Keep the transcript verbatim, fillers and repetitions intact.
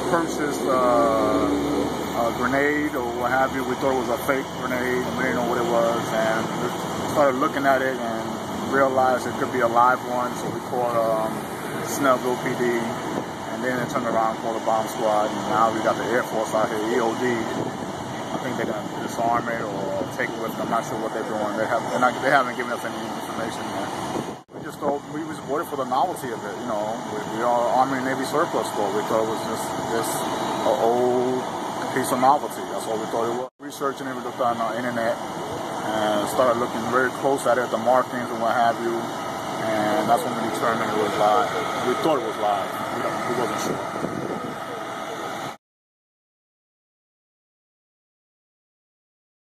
purchased uh, a grenade or what have you. We thought it was a fake grenade and we didn't know what it was, and we started looking at it and realized it could be a live one, so we called um, Snellville P D, and then it turned around and called the bomb squad, and now we got the Air Force out here, E O D. I think they're going to disarm it or take it with them. I'm not sure what they're doing. They, have, they're not, they haven't given us any information yet. We just thought we was bought it for the novelty of it, you know. We, we are Army and Navy surplus store. We thought it was just, just an old piece of novelty. That's what we thought it was. Researching it, we looked on the internet and started looking very close at it, the markings and what have you. And that's when we determined it was live. We thought it was live. We, we wasn't sure.